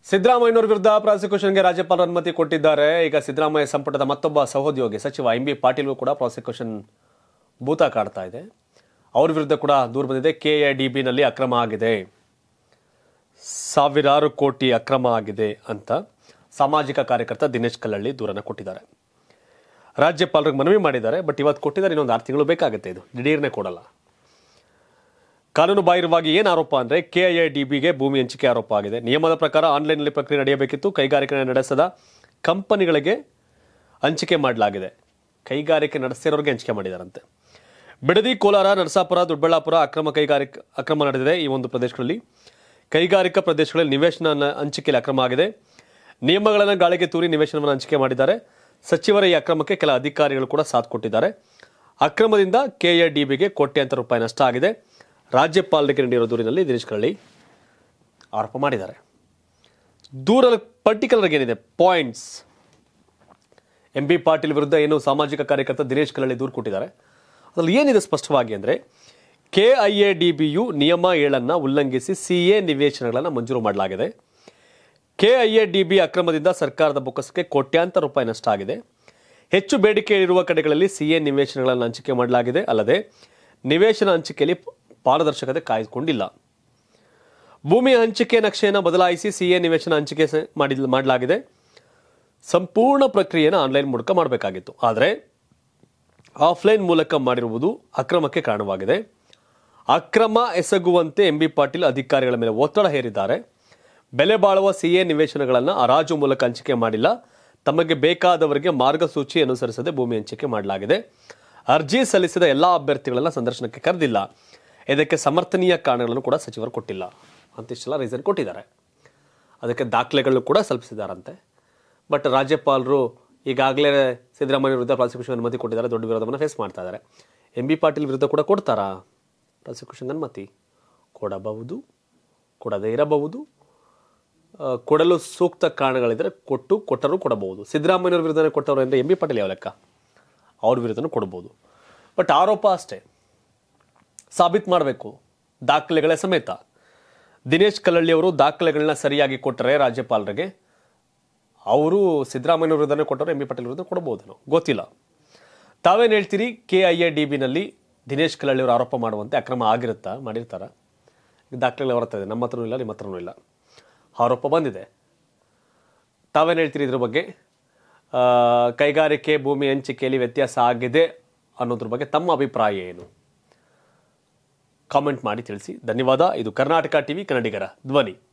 ಸಿದ್ದರಾಮಯ್ಯನವರ ವಿರುದ್ಧ ಪ್ರಾಸಿಕ್ಯೂಷನ್ಗೆ ರಾಜ್ಯಪಾಲರು ಅನುಮತಿ ಕೊಟ್ಟಿದ್ದಾರೆ. ಈಗ ಸಿದ್ದರಾಮಯ್ಯ ಸಂಪುಟದ ಮತ್ತೊಬ್ಬ ಸಹೋದ್ಯೋಗಿ ಸಚಿವ ಎಂ ಬಿ ಪಾಟೀಲ್ಗೂ ಕೂಡ ಪ್ರಾಸಿಕ್ಯೂಷನ್ ಭೂತ ಕಾಡ್ತಾ ಇದೆ. ಅವರ ವಿರುದ್ಧ ಕೂಡ ದೂರು ಬಂದಿದೆ. ಕೆಎಡಿಬಿನಲ್ಲಿ ಅಕ್ರಮ ಆಗಿದೆ, ಸಾವಿರಾರು ಕೋಟಿ ಅಕ್ರಮ ಆಗಿದೆ ಅಂತ ಸಾಮಾಜಿಕ ಕಾರ್ಯಕರ್ತ ದಿನೇಶ್ ಕಲ್ಲಳ್ಳಿ ದೂರನ್ನು ಕೊಟ್ಟಿದ್ದಾರೆ. ರಾಜ್ಯಪಾಲರಿಗೆ ಮನವಿ ಮಾಡಿದ್ದಾರೆ. ಬಟ್ ಇವತ್ತು ಕೊಟ್ಟಿದ್ದಾರೆ, ಇನ್ನೊಂದು 6 ತಿಂಗಳು ಬೇಕಾಗುತ್ತೆ. ಇದು ದಿಢೀರ್ನೆ ಕೊಡಲ್ಲ. ಕಾನೂನು ಬಾಹಿರವಾಗಿ ಏನು ಆರೋಪ ಅಂದರೆ ಕೆಐಎಡಿಬಿಗೆ ಭೂಮಿ ಹಂಚಿಕೆ ಆರೋಪ ಆಗಿದೆ. ನಿಯಮದ ಪ್ರಕಾರ ಆನ್ಲೈನ್ನಲ್ಲಿ ಪ್ರಕ್ರಿಯೆ ನಡೆಯಬೇಕಿತ್ತು. ಕೈಗಾರಿಕೆ ನಡೆಸದ ಕಂಪನಿಗಳಿಗೆ ಹಂಚಿಕೆ ಮಾಡಲಾಗಿದೆ. ಕೈಗಾರಿಕೆ ನಡೆಸಿರೋರಿಗೆ ಹಂಚಿಕೆ ಮಾಡಿದಾರಂತೆ. ಬಿಡದಿ, ಕೋಲಾರ, ನರಸಾಪುರ, ದೊಡ್ಡಬಳ್ಳಾಪುರ ಅಕ್ರಮ ನಡೆದಿದೆ. ಈ ಒಂದು ಪ್ರದೇಶಗಳಲ್ಲಿ ಕೈಗಾರಿಕಾ ಪ್ರದೇಶಗಳಲ್ಲಿ ನಿವೇಶನ ಹಂಚಿಕೆಯಲ್ಲಿ ಅಕ್ರಮ ಆಗಿದೆ. ನಿಯಮಗಳನ್ನು ಗಾಳಿಗೆ ತೂರಿ ನಿವೇಶನವನ್ನು ಹಂಚಿಕೆ ಮಾಡಿದ್ದಾರೆ. ಸಚಿವರ ಈ ಅಕ್ರಮಕ್ಕೆ ಕೆಲ ಅಧಿಕಾರಿಗಳು ಕೂಡ ಸಾಥ್ ಕೊಟ್ಟಿದ್ದಾರೆ. ಅಕ್ರಮದಿಂದ ಕೆಎಡಿಬಿಗೆ ಕೋಟ್ಯಾಂತರ ರೂಪಾಯಿ ನಷ್ಟ ಆಗಿದೆ. ರಾಜ್ಯಪಾಲರಿಗೆ ನೀಡಿರೋ ದೂರಿನಲ್ಲಿ ದಿನೇಶ್ ಕಲ್ಲಳ್ಳಿ ಆರೋಪ ಮಾಡಿದ್ದಾರೆ. ದೂರಲ್ಲಿ ಪರ್ಟಿಕ್ಯುಲರ್ ಏನಿದೆ ಪಾಯಿಂಟ್ಸ್, ಎಂ ಬಿ ಪಾಟೀಲ್ ವಿರುದ್ಧ ಏನು ಸಾಮಾಜಿಕ ಕಾರ್ಯಕರ್ತ ದಿನೇಶ್ ಕಲ್ಲಳ್ಳಿ ದೂರು ಕೊಟ್ಟಿದ್ದಾರೆ. ಅದರಲ್ಲಿ ಏನಿದೆ ಸ್ಪಷ್ಟವಾಗಿ ಅಂದರೆ ಕೆಐಎಡಿಬಿಯು ನಿಯಮ 7 ಉಲ್ಲಂಘಿಸಿ ಸಿಎ ನಿವೇಶನಗಳನ್ನು ಮಂಜೂರು ಮಾಡಲಾಗಿದೆ. ಕೆಐಎಡಿಬಿ ಅಕ್ರಮದಿಂದ ಸರ್ಕಾರದ ಬೊಕ್ಕಸಕ್ಕೆ ಕೋಟ್ಯಾಂತರ ರೂಪಾಯಿ ನಷ್ಟ ಆಗಿದೆ. ಹೆಚ್ಚು ಬೇಡಿಕೆ ಇರುವ ಕಡೆಗಳಲ್ಲಿ ಸಿಎ ನಿವೇಶನಗಳನ್ನು ಹಂಚಿಕೆ ಮಾಡಲಾಗಿದೆ. ಅಲ್ಲದೆ ನಿವೇಶನ ಹಂಚಿಕೆಯಲ್ಲಿ ಪಾರದರ್ಶಕತೆ ಕಾಯ್ದುಕೊಂಡಿಲ್ಲ. ಭೂಮಿಯ ಹಂಚಿಕೆ ನಕ್ಷೆಯನ್ನು ಬದಲಾಯಿಸಿ ಸಿಎ ನಿವೇಶನ ಹಂಚಿಕೆ ಮಾಡಲಾಗಿದೆ. ಸಂಪೂರ್ಣ ಪ್ರಕ್ರಿಯೆಯನ್ನು ಆನ್ಲೈನ್ ಮೂಲಕ ಮಾಡಬೇಕಾಗಿತ್ತು. ಆದರೆ ಆಫ್ಲೈನ್ ಮೂಲಕ ಮಾಡಿರುವುದು ಅಕ್ರಮಕ್ಕೆ ಕಾರಣವಾಗಿದೆ. ಅಕ್ರಮ ಎಸಗುವಂತೆ ಎಂ ಬಿ ಪಾಟೀಲ್ ಅಧಿಕಾರಿಗಳ ಮೇಲೆ ಒತ್ತಡ ಹೇರಿದ್ದಾರೆ. ಬೆಲೆ ಬಾಳುವ ಸಿಎ ನಿವೇಶನಗಳನ್ನು ಹರಾಜು ಮೂಲಕ ಹಂಚಿಕೆ ಮಾಡಿಲ್ಲ. ತಮಗೆ ಬೇಕಾದವರಿಗೆ ಮಾರ್ಗಸೂಚಿ ಅನುಸರಿಸದೆ ಭೂಮಿ ಹಂಚಿಕೆ ಮಾಡಲಾಗಿದೆ. ಅರ್ಜಿ ಸಲ್ಲಿಸಿದ ಎಲ್ಲ ಅಭ್ಯರ್ಥಿಗಳನ್ನ ಸಂದರ್ಶನಕ್ಕೆ ಕರೆದಿಲ್ಲ. ಇದಕ್ಕೆ ಸಮರ್ಥನೀಯ ಕಾರಣಗಳನ್ನು ಕೂಡ ಸಚಿವರು ಕೊಟ್ಟಿಲ್ಲ ಅಂತಿಷ್ಟೆಲ್ಲ ರೀಸನ್ ಕೊಟ್ಟಿದ್ದಾರೆ. ಅದಕ್ಕೆ ದಾಖಲೆಗಳನ್ನು ಕೂಡ ಸಲ್ಲಿಸಿದ್ದಾರಂತೆ. ಬಟ್ ರಾಜ್ಯಪಾಲರು ಈಗಾಗಲೇ ಸಿದ್ದರಾಮಯ್ಯ ವಿರುದ್ಧ ಪ್ರಾಸಿಕ್ಯೂಷನ್ ಅನುಮತಿ ಕೊಟ್ಟಿದ್ದಾರೆ. ದೊಡ್ಡ ವಿರೋಧವನ್ನು ಫೇಸ್ ಮಾಡ್ತಾ ಇದ್ದಾರೆ. ಎಂ ಬಿ ಪಾಟೀಲ್ ವಿರುದ್ಧ ಕೂಡ ಕೊಡ್ತಾರಾ ಪ್ರಾಸಿಕ್ಯೂಷನ್ ಅನುಮತಿ? ಕೊಡಬಹುದು, ಕೊಡದೇ ಇರಬಹುದು. ಕೊಡಲು ಸೂಕ್ತ ಕಾರಣಗಳಿದ್ದರೆ ಕೊಟ್ಟರೂ ಕೊಡಬಹುದು. ಸಿದ್ದರಾಮಯ್ಯವ್ರ ವಿರುದ್ಧನೇ ಕೊಟ್ಟವರು ಅಂದರೆ ಎಂ ಬಿ ಪಾಟೀಲ್ ಯಾವ ಲೆಕ್ಕ? ಅವ್ರ ವಿರುದ್ಧನೂ ಕೊಡ್ಬೋದು. ಬಟ್ ಆರೋಪ ಅಷ್ಟೇ, ಸಾಬೀತು ಮಾಡಬೇಕು ದಾಖಲೆಗಳ ಸಮೇತ. ದಿನೇಶ್ ಕಲ್ಲಳ್ಳಿ ಅವರು ದಾಖಲೆಗಳನ್ನ ಸರಿಯಾಗಿ ಕೊಟ್ಟರೆ ರಾಜ್ಯಪಾಲರಿಗೆ, ಅವರು ಸಿದ್ದರಾಮಯ್ಯ ವಿರುದ್ಧನೇ ಕೊಟ್ಟರು, ಎಂ ಬಿ ಪಾಟೀಲ್ ವಿರುದ್ಧ ಕೊಡಬಹುದೇನೋ ಗೊತ್ತಿಲ್ಲ. ತಾವೇನು ಹೇಳ್ತೀರಿ? ಕೆಐಎಡಿಬಿನಲ್ಲಿ ದಿನೇಶ್ ಕಲ್ಲಳ್ಳಿ ಅವರು ಆರೋಪ ಮಾಡುವಂತೆ ಅಕ್ರಮ ಆಗಿರುತ್ತಾ? ಮಾಡಿರ್ತಾರ? ದಾಖಲೆಗಳು ಹೊರತಾ ಇದೆ, ನಮ್ಮ ಹತ್ರನೂ ಇಲ್ಲ, ನಿಮ್ಮ ಹತ್ರನೂ ಇಲ್ಲ. ಆರೋಪ ಬಂದಿದೆ. ತಾವೇನು ಹೇಳ್ತೀರಿ ಇದ್ರ ಬಗ್ಗೆ? ಕೈಗಾರಿಕೆ ಭೂಮಿ ಹಂಚಿಕೆಯಲ್ಲಿ ವ್ಯತ್ಯಾಸ ಆಗಿದೆ ಅನ್ನೋದ್ರ ಬಗ್ಗೆ ತಮ್ಮ ಅಭಿಪ್ರಾಯ ಏನು? ಕಾಮೆಂಟ್ ಮಾಡಿ ತಿಳಿಸಿ. ಧನ್ಯವಾದ. ಇದು ಕರ್ನಾಟಕ ಟಿವಿ, ಕನ್ನಡಿಗರ ಧ್ವನಿ.